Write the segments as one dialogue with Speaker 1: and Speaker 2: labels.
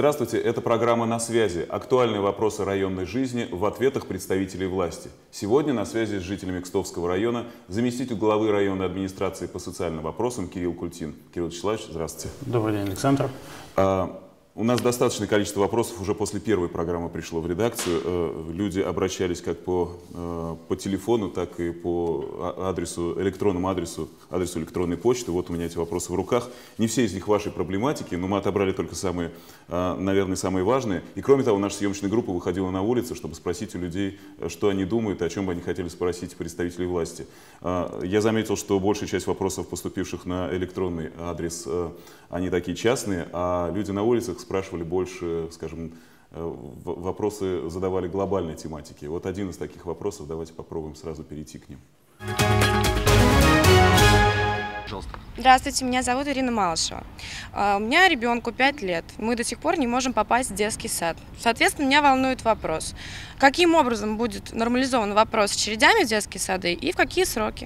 Speaker 1: Здравствуйте, это программа «На связи». Актуальные вопросы районной жизни в ответах представителей власти. Сегодня на связи с жителями Кстовского района заместитель главы районной администрации по социальным вопросам Кирилл Культин. Кирилл Вячеславович, здравствуйте.
Speaker 2: Добрый день, Александр.
Speaker 1: У нас достаточное количество вопросов уже после первой программы пришло в редакцию. Люди обращались как по телефону, так и по электронному адресу электронной почты. Вот у меня эти вопросы в руках. Не все из них вашей проблематики, но мы отобрали только самые, наверное, самые важные. И кроме того, наша съемочная группа выходила на улицу, чтобы спросить у людей, что они думают, о чем бы они хотели спросить представителей власти. Я заметил, что большая часть вопросов, поступивших на электронный адрес, они такие частные, а люди на улицах спрашивали больше, скажем, вопросы задавали глобальной тематики. Вот один из таких вопросов, давайте попробуем сразу перейти к ним.
Speaker 3: Пожалуйста.
Speaker 4: Здравствуйте, меня зовут Ирина Малышева. У меня ребенку 5 лет. Мы до сих пор не можем попасть в детский сад. Соответственно, меня волнует вопрос, каким образом будет нормализован вопрос с очередями в детские сады и в какие сроки?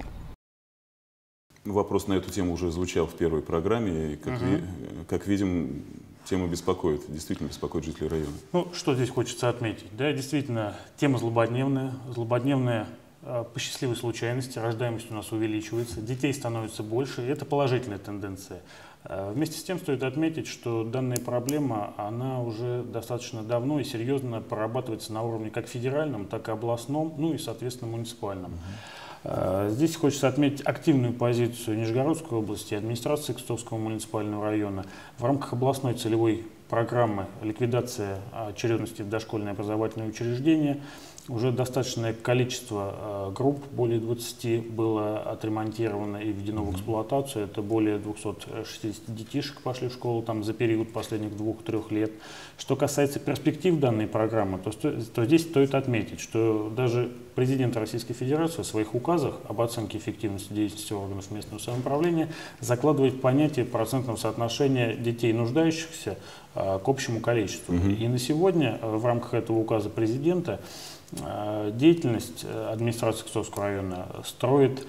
Speaker 1: Вопрос на эту тему уже звучал в первой программе, и, как видим, тема беспокоит, действительно беспокоит жителей района.
Speaker 2: Ну, что здесь хочется отметить? Да, действительно, тема злободневная. Злободневная по счастливой случайности, рождаемость у нас увеличивается, детей становится больше, и это положительная тенденция. Вместе с тем стоит отметить, что данная проблема, она уже достаточно давно и серьезно прорабатывается на уровне как федеральном, так и областном, ну и, соответственно, муниципальном. Здесь хочется отметить активную позицию Нижегородской области, администрации Кстовского муниципального района в рамках областной целевой программы «Ликвидация очередности в дошкольные образовательные учреждения». Уже достаточное количество групп, более 20, было отремонтировано и введено в эксплуатацию. Это более 260 детишек пошли в школу там, за период последних 2-3 лет. Что касается перспектив данной программы, то здесь стоит отметить, что даже президент Российской Федерации в своих указах об оценке эффективности деятельности органов местного самоуправления закладывает понятие процентного соотношения детей, нуждающихся, к общему количеству. И на сегодня в рамках этого указа президента деятельность администрации Кстовского района строит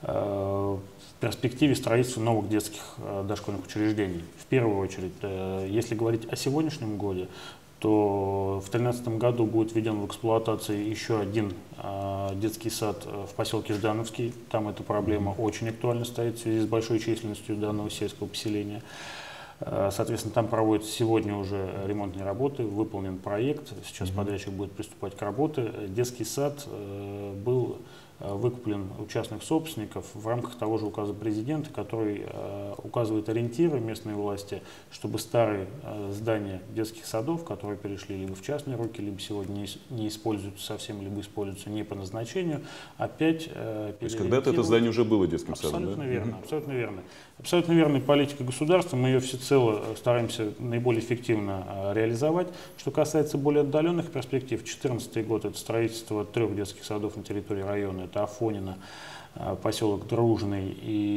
Speaker 2: в перспективе строительства новых детских дошкольных учреждений. В первую очередь, если говорить о сегодняшнем годе, то в 2013 году будет введен в эксплуатацию еще один детский сад в поселке Ждановский. Там эта проблема очень актуально стоит в связи с большой численностью данного сельского поселения. Соответственно, там проводятся сегодня уже ремонтные работы, выполнен проект, сейчас подрядчик будет приступать к работе. Детский сад был выкуплен у частных собственников в рамках того же указа президента, который указывает ориентиры местной власти, чтобы старые здания детских садов, которые перешли либо в частные руки, либо сегодня не используются совсем, либо используются не по назначению, опять
Speaker 1: То есть когда-то это здание уже было детским садом,
Speaker 2: абсолютно верно, абсолютно верно. Абсолютно верная политика государства, мы ее всецело стараемся наиболее эффективно реализовать. Что касается более отдаленных перспектив, 2014 год – это строительство 3 детских садов на территории района. Это Афонино, поселок Дружный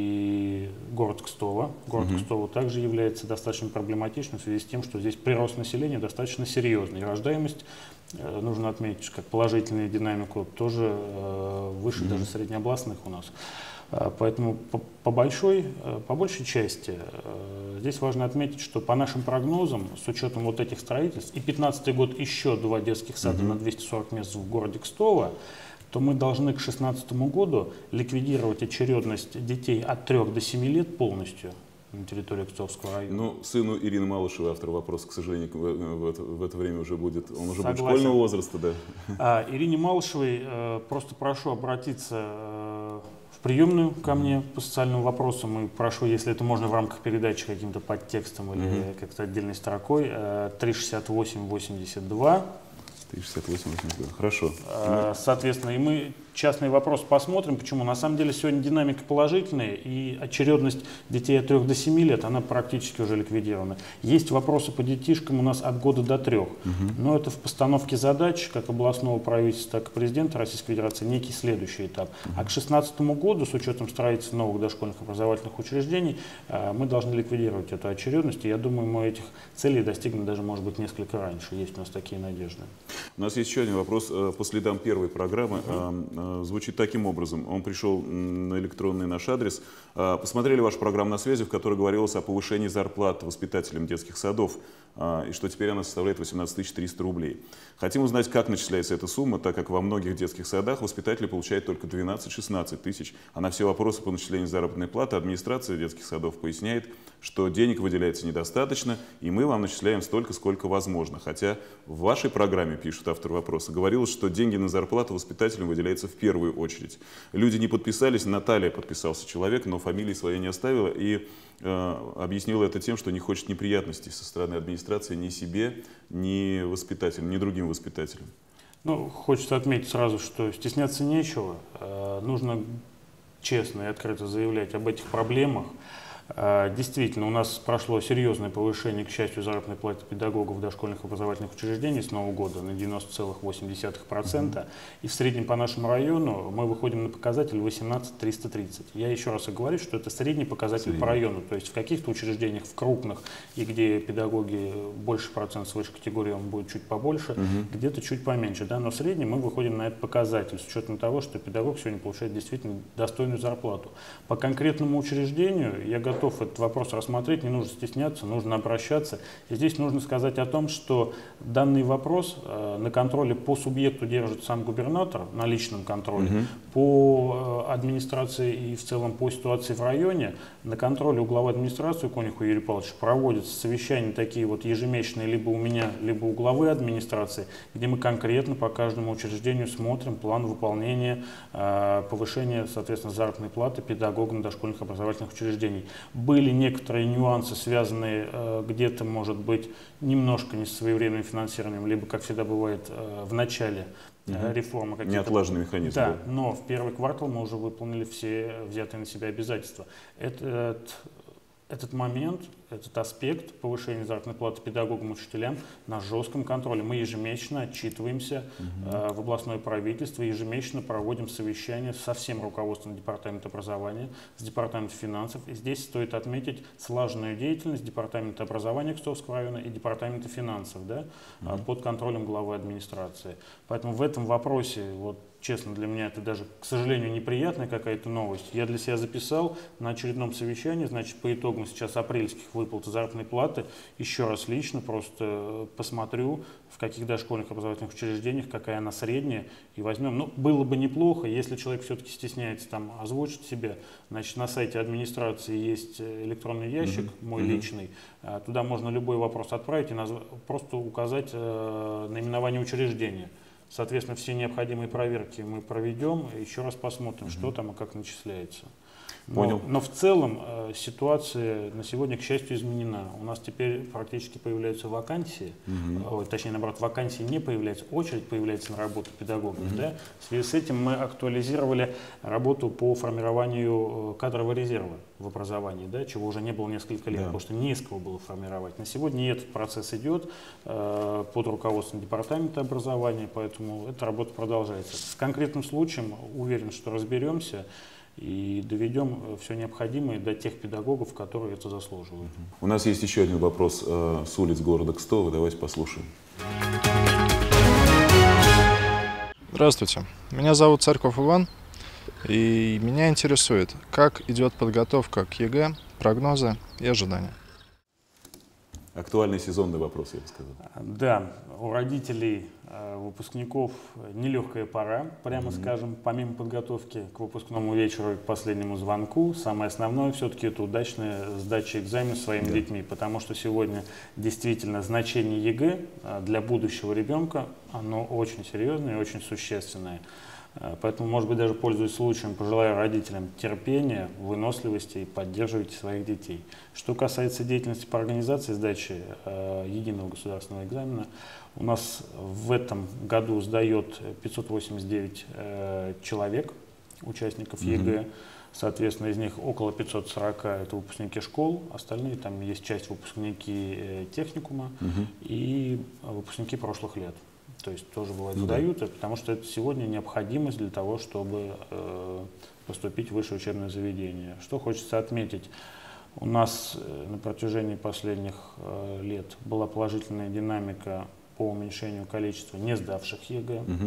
Speaker 2: и город Кстово. Город Кстово также является достаточно проблематичным в связи с тем, что здесь прирост населения достаточно серьезный. И рождаемость, нужно отметить, как положительную динамику, тоже выше даже среднеобластных у нас. Поэтому по большей части здесь важно отметить, что по нашим прогнозам, с учетом вот этих строительств, и 2015 год еще 2 детских сада на 240 мест в городе Кстово, то мы должны к 2016 году ликвидировать очередность детей от 3 до 7 лет полностью на территории Кстовского района.
Speaker 1: Ну, сыну Ирины Малышевой, автор вопроса, к сожалению, в это время уже будет, он уже будет
Speaker 2: Согласен.
Speaker 1: школьного возраста, да?
Speaker 2: Ирине Малышевой просто прошу обратиться в приемную ко мне по социальным вопросам и прошу, если это можно в рамках передачи каким-то подтекстом или как-то отдельной строкой, 368-82.
Speaker 1: 368-82, хорошо.
Speaker 2: Соответственно, и мы частный вопрос посмотрим, почему. На самом деле сегодня динамика положительная, и очередность детей от 3 до 7 лет, она практически уже ликвидирована. Есть вопросы по детишкам у нас от года до 3, но это в постановке задач как областного правительства, так и президента Российской Федерации некий следующий этап. А к 2016 году, с учетом строительства новых дошкольных образовательных учреждений, мы должны ликвидировать эту очередность, и я думаю, мы этих целей достигнем даже, может быть, несколько раньше. Есть у нас такие надежды.
Speaker 1: У нас есть еще один вопрос по следам первой программы. звучит таким образом. Он пришел на электронный наш адрес. Посмотрели вашу программу «На связи», в которой говорилось о повышении зарплат воспитателям детских садов, и что теперь она составляет 18 300 рублей. Хотим узнать, как начисляется эта сумма, так как во многих детских садах воспитатели получают только 12-16 тысяч. А на все вопросы по начислению заработной платы администрация детских садов поясняет, что денег выделяется недостаточно, и мы вам начисляем столько, сколько возможно. Хотя в вашей программе, пишет автор вопроса, говорилось, что деньги на зарплату воспитателям выделяются в первую очередь. Люди не подписались, Наталья подписался человек, но фамилии своей не оставила и объяснила это тем, что не хочет неприятностей со стороны администрации ни себе, ни воспитателям, ни другим воспитателям.
Speaker 2: Ну, хочется отметить сразу, что стесняться нечего. Нужно честно и открыто заявлять об этих проблемах. Действительно, у нас прошло серьезное повышение, к счастью, заработной платы педагогов дошкольных образовательных учреждений с нового года на 90,8%. И в среднем по нашему району мы выходим на показатель 18 330. Я еще раз говорю, что это средний показатель по району. То есть в каких-то учреждениях, в крупных, и где педагоги больше процент свыше категории, он будет чуть побольше, где-то чуть поменьше. Да? Но в среднем мы выходим на этот показатель с учетом того, что педагог сегодня получает действительно достойную зарплату. По конкретному учреждению я готов этот вопрос рассмотреть, не нужно стесняться, нужно обращаться. И здесь нужно сказать о том, что данный вопрос на контроле по субъекту держит сам губернатор, на личном контроле, по администрации и в целом по ситуации в районе, на контроле у главы администрации, у Конюхова Юрия Павловича, проводятся совещания такие вот ежемесячные либо у меня, либо у главы администрации, где мы конкретно по каждому учреждению смотрим план выполнения повышения, соответственно, заработной платы педагогам дошкольных образовательных учреждений. Были некоторые нюансы, связанные где-то, может быть, немножко не с своевременным финансированием, либо, как всегда бывает, в начале реформы.
Speaker 1: Неотлаженный механизм.
Speaker 2: Да, но в первый квартал мы уже выполнили все взятые на себя обязательства. Этот момент, этот аспект повышения заработной платы педагогам и учителям на жестком контроле. Мы ежемесячно отчитываемся в областное правительство, ежемесячно проводим совещания со всем руководством департамента образования, с департаментом финансов. И здесь стоит отметить слаженную деятельность департамента образования Кстовского района и департамента финансов, да, под контролем главы администрации. Поэтому в этом вопросе, вот, честно, для меня это даже, к сожалению, неприятная какая-то новость. Я для себя записал на очередном совещании, значит, по итогам сейчас апрельских выплат заработной платы, еще раз лично просто посмотрю, в каких дошкольных образовательных учреждениях, какая она средняя, и возьмем. Ну, было бы неплохо, если человек все-таки стесняется там озвучить себя, значит, на сайте администрации есть электронный ящик, мой личный, туда можно любой вопрос отправить и просто указать наименование учреждения. Соответственно, все необходимые проверки мы проведем, и еще раз посмотрим, что там и как начисляется. Но в целом ситуация на сегодня, к счастью, изменена. У нас теперь практически появляются вакансии, точнее, наоборот, вакансии не появляются, очередь появляется на работу педагогов. Да? В связи с этим мы актуализировали работу по формированию кадрового резерва в образовании, да, чего уже не было несколько лет, потому что не из кого было формировать. На сегодня этот процесс идет под руководством департамента образования, поэтому эта работа продолжается. С конкретным случаем уверен, что разберемся и доведем все необходимое до тех педагогов, которые это заслуживают.
Speaker 1: У нас есть еще один вопрос с улиц города Кстово. Давайте послушаем.
Speaker 3: Здравствуйте, меня зовут Царьков Иван, и меня интересует, как идет подготовка к ЕГЭ, прогнозы и ожидания.
Speaker 1: Актуальный сезонный вопрос, я бы сказал.
Speaker 2: Да, у родителей выпускников нелегкая пора, прямо скажем, помимо подготовки к выпускному вечеру и к последнему звонку, самое основное все-таки это удачная сдача экзамена своими детьми, потому что сегодня действительно значение ЕГЭ для будущего ребенка, оно очень серьезное и очень существенное. Поэтому, может быть, даже пользуясь случаем, пожелаю родителям терпения, выносливости и поддерживайте своих детей. Что касается деятельности по организации сдачи единого государственного экзамена, у нас в этом году сдает 589 человек, участников ЕГЭ. Соответственно, из них около 540 это выпускники школ, остальные там есть часть выпускники техникума и выпускники прошлых лет. То есть тоже бывает сдают, потому что это сегодня необходимость для того, чтобы поступить в высшее учебное заведение. Что хочется отметить, у нас на протяжении последних лет была положительная динамика по уменьшению количества не сдавших ЕГЭ.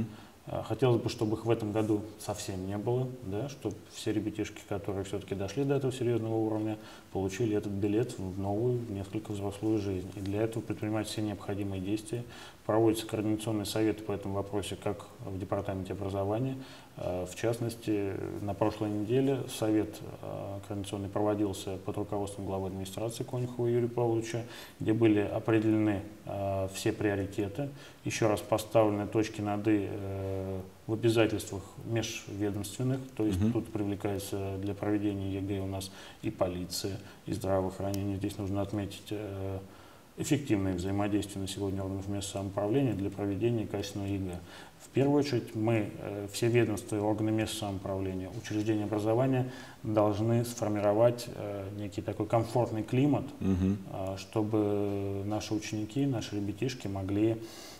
Speaker 2: Хотелось бы, чтобы их в этом году совсем не было, да, чтобы все ребятишки, которые все-таки дошли до этого серьезного уровня, получили этот билет в новую, несколько взрослую жизнь. И для этого предпринимать все необходимые действия. Проводятся координационные советы по этому вопросу как в Департаменте образования. В частности, на прошлой неделе совет координационный проводился под руководством главы администрации Конюхова Юрия Павловича, где были определены все приоритеты, еще раз поставлены точки над «и» в обязательствах межведомственных, то есть тут привлекается для проведения ЕГЭ у нас и полиция, и здравоохранение. Здесь нужно отметить эффективное взаимодействие на сегодня органов местного самоуправления для проведения качественного ЕГЭ. В первую очередь мы, все ведомства и органы местного самоуправления, учреждения образования должны сформировать некий такой комфортный климат, чтобы наши ученики, наши ребятишки могли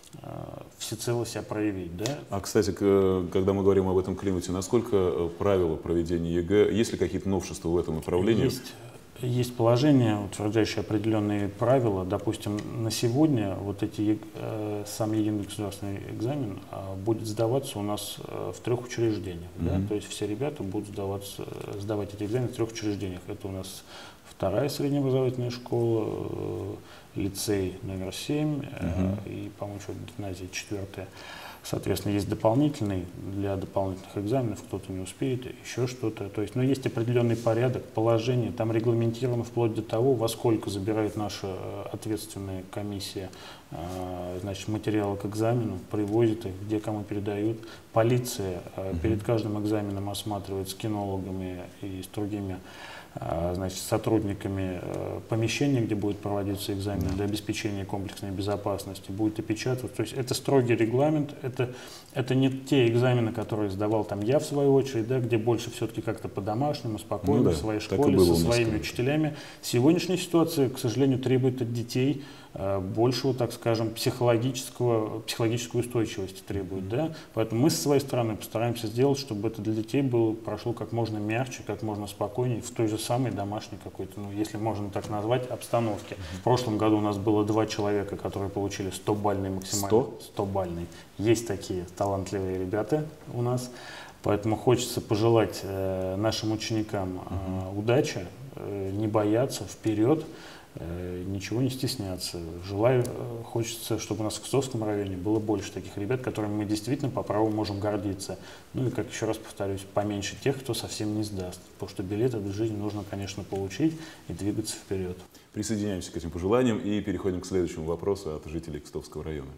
Speaker 2: всецело себя проявить. Да?
Speaker 1: А, кстати, когда мы говорим об этом климате, насколько правила проведения ЕГЭ, есть ли какие-то новшества в этом направлении?
Speaker 2: Есть положение, утверждающее определенные правила. Допустим, на сегодня вот эти сам единый государственный экзамен будет сдаваться у нас в 3 учреждениях. Да? То есть все ребята будут сдавать эти экзамены в 3 учреждениях. Это у нас 2-я средняя образовательная школа, лицей номер 7 и, по-моему, гимназия 4-я. Соответственно, есть дополнительный для дополнительных экзаменов, кто-то не успеет, еще что-то. То есть, но есть определенный порядок, положение, там регламентировано вплоть до того, во сколько забирает наша ответственная комиссия, значит, материалы к экзамену, привозит их, где кому передают. Полиция перед каждым экзаменом осматривает с кинологами и с другими, значит, сотрудниками помещения, где будет проводиться экзамен для обеспечения комплексной безопасности, будет опечатывать. То есть это строгий регламент, это не те экзамены, которые сдавал там я в свою очередь, да, где больше все-таки как-то по-домашнему, спокойно, в своей школе, со своими учителями. Сегодняшняя ситуация, к сожалению, требует от детей большего, так скажем, психологической устойчивости требует. Да? Поэтому мы со своей стороны постараемся сделать, чтобы это для детей прошло как можно мягче, как можно спокойнее, в той же самой домашней какой-то, ну, если можно так назвать, обстановке. В прошлом году у нас было 2 человека, которые получили 100-бальный максимально. 100-бальный. Есть такие талантливые ребята у нас. Поэтому хочется пожелать нашим ученикам удачи, не бояться, вперед. Ничего не стесняться. Хочется, чтобы у нас в Кстовском районе было больше таких ребят, которыми мы действительно по праву можем гордиться. Ну и, как еще раз повторюсь, поменьше тех, кто совсем не сдаст. Потому что билет в жизни нужно, конечно, получить и двигаться вперед.
Speaker 1: Присоединяемся к этим пожеланиям и переходим к следующему вопросу от жителей Кстовского района.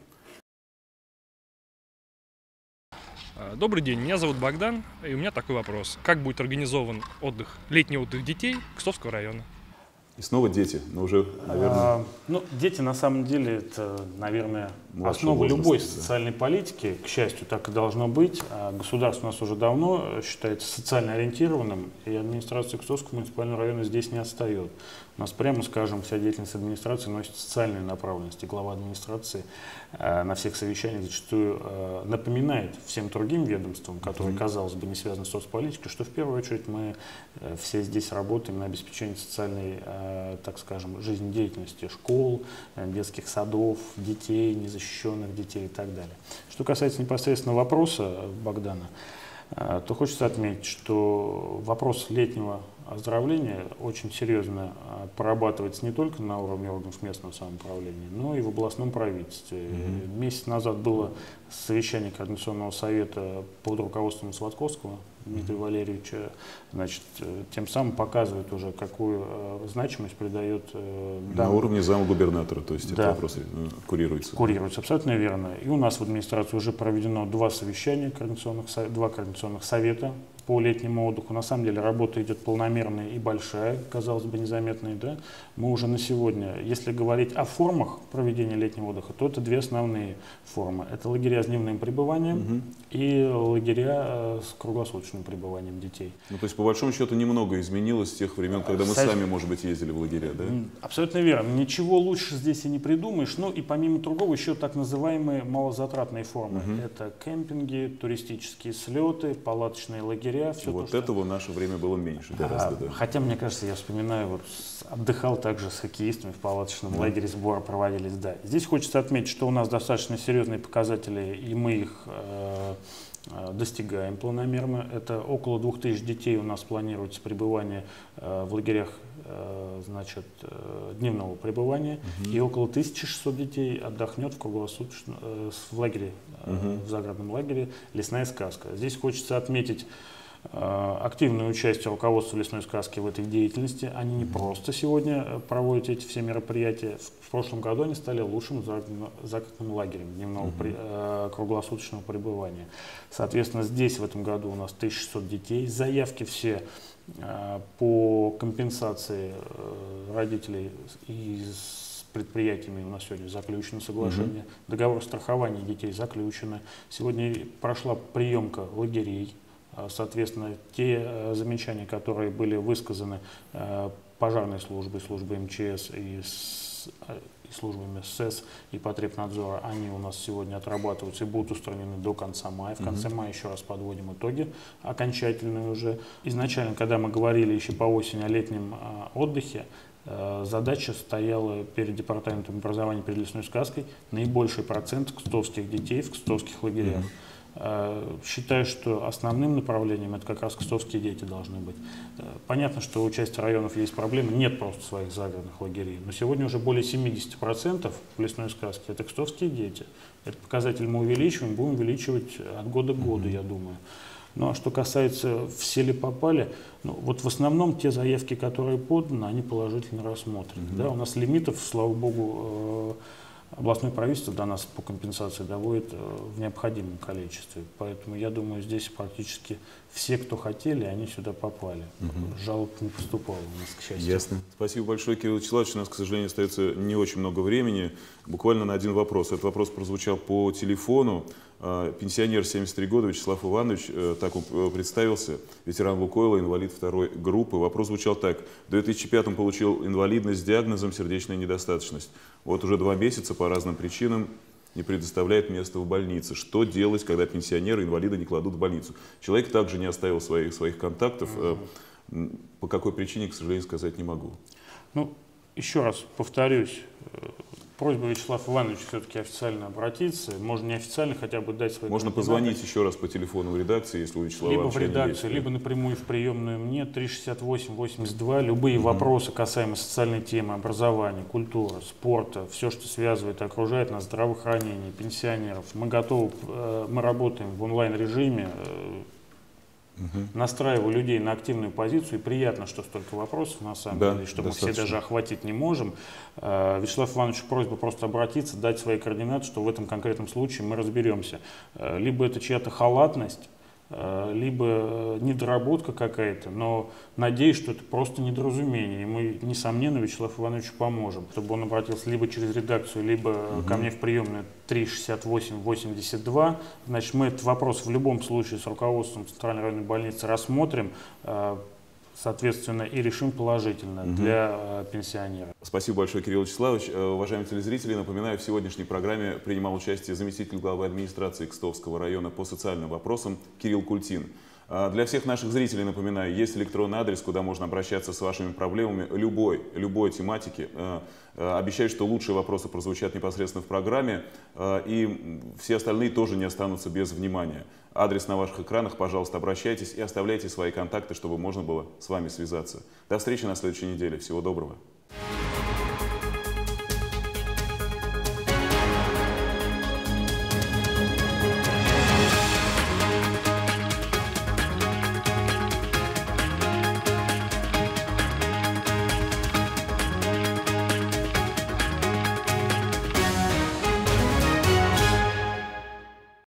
Speaker 5: Добрый день, меня зовут Богдан, и у меня такой вопрос. Как будет организован летний отдых детей Кстовского района?
Speaker 1: И снова дети, но уже, наверное...
Speaker 2: Ну, дети, на самом деле, это, наверное, основа любой социальной политики. К счастью, так и должно быть. Государство у нас уже давно считается социально ориентированным, и администрация Кстовского муниципального района здесь не отстает. У нас, прямо скажем, вся деятельность администрации носит социальную направленность. И глава администрации на всех совещаниях зачастую напоминает всем другим ведомствам, которые, казалось бы, не связаны с соцполитикой, что в первую очередь мы все здесь работаем на обеспечении социальной, так скажем, жизнедеятельности школ, детских садов, детей, незащищенных детей и так далее. Что касается непосредственно вопроса Богдана, то хочется отметить, что вопрос летнего оздоровления очень серьезно прорабатывается не только на уровне органов местного самоуправления, но и в областном правительстве. Месяц назад было совещание Координационного совета под руководством Сватковского Дмитрия Валерьевича, значит, тем самым показывает уже, какую значимость придает...
Speaker 1: На уровне замгубернатора, то есть этот вопрос курируется.
Speaker 2: Курируется, абсолютно верно. И у нас в администрации уже проведено 2 совещания, 2 координационных совета по летнему отдыху. На самом деле работа идет полномерная и большая, казалось бы, незаметная. Да? Мы уже на сегодня, если говорить о формах проведения летнего отдыха, то это 2 основные формы. Это лагеря с дневным пребыванием и лагеря с круглосуточным пребыванием детей.
Speaker 1: Ну, то есть, по большому счету, немного изменилось с тех времен, когда мы сами, может быть, ездили в лагеря, да?
Speaker 2: Абсолютно верно. Ничего лучше здесь и не придумаешь. Ну и помимо другого, еще так называемые малозатратные формы. Это кемпинги, туристические слеты, палаточные лагеря. лагеря. Все
Speaker 1: Вот
Speaker 2: то,
Speaker 1: этого в наше время было меньше гораздо. Да.
Speaker 2: Хотя, мне кажется, я вспоминаю, вот отдыхал также с хоккеистами в палаточном лагере, сборы проводились. Да. Здесь хочется отметить, что у нас достаточно серьезные показатели, и мы их достигаем планомерно. Это около 2000 детей у нас планируется пребывание в лагерях, значит, дневного пребывания, и около 1600 детей отдохнет в круглосуточном в лагере, в загородном лагере «Лесная сказка». Здесь хочется отметить активное участие руководства «Лесной сказки» в этой деятельности. Они не просто сегодня проводят эти все мероприятия. В прошлом году они стали лучшим загородным лагерем дневного круглосуточного пребывания. Соответственно, здесь в этом году у нас 1600 детей. Заявки все по компенсации родителей и с предприятиями у нас сегодня заключено соглашение. Договор страхования детей заключено. Сегодня прошла приемка лагерей. Соответственно, те замечания, которые были высказаны пожарной службой, службой МЧС и службами СЭС и потребнадзора, они у нас сегодня отрабатываются и будут устранены до конца мая. В конце мая еще раз подводим итоги окончательные уже. Изначально, когда мы говорили еще по осени о летнем отдыхе, задача стояла перед Департаментом образования, перед «Лесной сказкой» наибольший процент кстовских детей в кстовских лагерях. Считаю, что основным направлением это как раз кстовские дети должны быть. Понятно, что у части районов есть проблемы, нет просто своих загородных лагерей, но сегодня уже более 70% в «Лесной сказке» это кстовские дети. Этот показатель мы увеличиваем, будем увеличивать от года к году, я думаю. Ну а что касается, все ли попали, ну, вот в основном те заявки, которые поданы, они положительно рассмотрены. Да, у нас лимитов, слава богу, областное правительство до нас по компенсации доводит в необходимом количестве. Поэтому я думаю, здесь практически все, кто хотели, они сюда попали. Жалоб не поступало у нас, к счастью.
Speaker 1: Ясно. Спасибо большое, Кирилл Вячеславович. У нас, к сожалению, остается не очень много времени. Буквально на один вопрос. Этот вопрос прозвучал по телефону. Пенсионер 73 года Вячеслав Иванович, так он представился, ветеран Лукойла, инвалид второй группы. Вопрос звучал так. В 2005-м получил инвалидность с диагнозом сердечная недостаточность. Вот уже 2 месяца по разным причинам не предоставляет место в больнице. Что делать, когда пенсионеры, инвалида не кладут в больницу? Человек также не оставил своих контактов. По какой причине, к сожалению, сказать не могу.
Speaker 2: Ну, еще раз повторюсь, просьба Вячеслава Ивановича все-таки официально обратиться, можно неофициально хотя бы дать свои
Speaker 1: Можно позвонить еще раз по телефону в редакции, если у Вячеслава
Speaker 2: Ивановича либо в редакцию,
Speaker 1: есть.
Speaker 2: либо напрямую в приемную мне, 368-82. Любые вопросы касаемо социальной темы, образования, культуры, спорта, все, что связывает и окружает нас, здравоохранение, пенсионеров. Мы готовы, мы работаем в онлайн-режиме, настраиваю людей на активную позицию, и приятно, что столько вопросов, на самом деле, что мы все даже охватить не можем. Вячеслав Иванович, просьба просто обратиться, дать свои координаты, что в этом конкретном случае мы разберемся. Либо это чья-то халатность, либо недоработка какая-то, но надеюсь, что это просто недоразумение, и мы, несомненно, Вячеславу Ивановичу поможем, чтобы он обратился либо через редакцию, либо ко мне в приемную 368-82. Значит, мы этот вопрос в любом случае с руководством Центральной районной больницы рассмотрим, соответственно, и решим положительно для пенсионера.
Speaker 1: Спасибо большое, Кирилл Вячеславович. Уважаемые телезрители, напоминаю, в сегодняшней программе принимал участие заместитель главы администрации Кстовского района по социальным вопросам Кирилл Культин. Для всех наших зрителей напоминаю, есть электронный адрес, куда можно обращаться с вашими проблемами любой тематики. Обещаю, что лучшие вопросы прозвучат непосредственно в программе, и все остальные тоже не останутся без внимания. Адрес на ваших экранах, пожалуйста, обращайтесь и оставляйте свои контакты, чтобы можно было с вами связаться. До встречи на следующей неделе. Всего доброго.